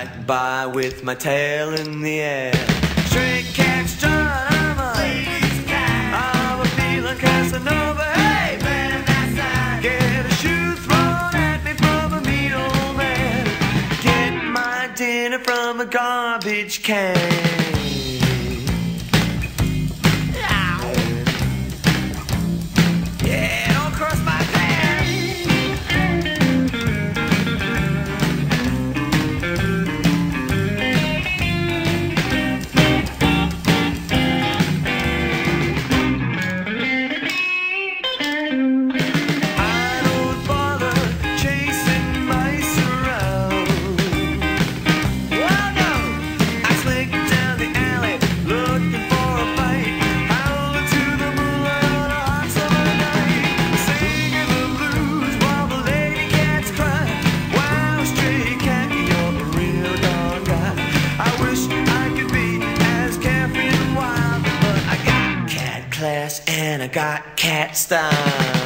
right by with my tail in the air. Stray cat strut, I'm a lady's cat. I'm a feeling Casanova. Hey, man, that's that. Get a shoe thrown at me from a mean old man. Get my dinner from a garbage can. And I got cat style.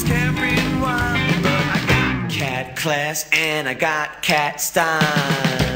Class and I got cat style.